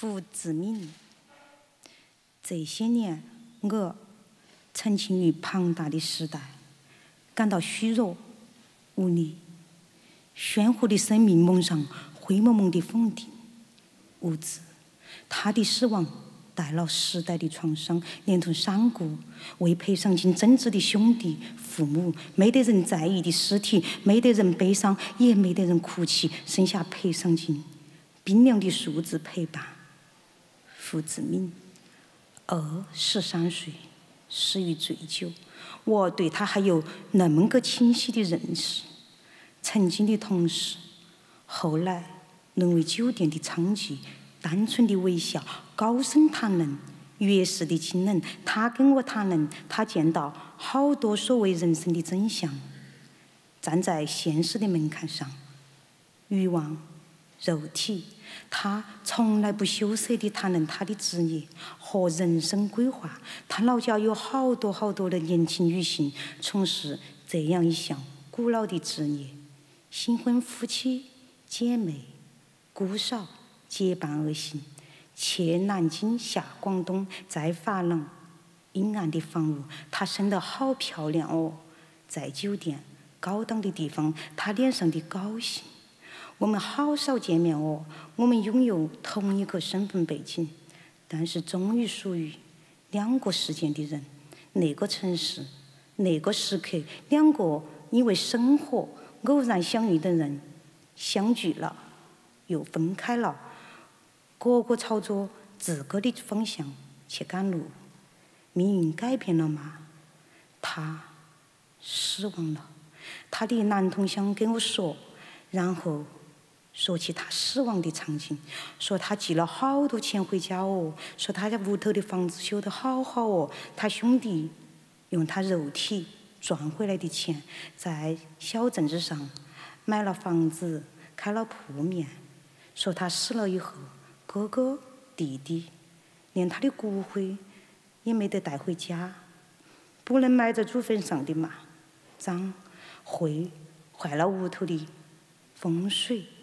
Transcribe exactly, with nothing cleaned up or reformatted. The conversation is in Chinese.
胡志敏。这些年，我沉浸于庞大的时代，感到虚弱、无力。鲜活的生命蒙上灰蒙蒙的否定、无知。他的死亡带了时代的创伤，连同伤骨。为赔偿金争执的兄弟、父母，没得人在意的尸体，没得人悲伤，也没得人哭泣，剩下赔偿金。冰凉的数字陪伴。胡志敏，二十三岁，死于醉酒。我对他还有那么个清晰的认识。曾经的同事，后来沦为酒店的娼妓。单纯的微笑，高声谈论，越是的清冷。他跟我谈论，他见到好多所谓人生的真相。站在现实的门槛上，欲望、肉体，他从来不羞涩地谈论他的职业和人生规划。他老家有好多好多的年轻女性从事这样一项古老的职业。新婚夫妻、姐妹、姑嫂结伴而行，去南京下广东，在法廊阴暗的房屋，她生得好漂亮哦。在酒店高档的地方，她脸上的高兴。我们好少见面哦，我们拥有同一个身份背景，但是终于属于两个世界的人。那个城市，那个时刻，两个因为生活偶然相遇的人相聚了，又分开了，个个朝着自个的方向去赶路。命运改变了吗？他死亡了。他的男同乡跟我说，然后说起他死亡的场景，说他寄了好多钱回家哦，说他家屋头的房子修得好好哦，他兄弟用他肉体赚回来的钱，在小镇子上买了房子，开了铺面。说他死了以后，哥哥、弟弟连他的骨灰也没得带回家，不能埋在祖坟上的嘛，脏会坏了屋头的风水。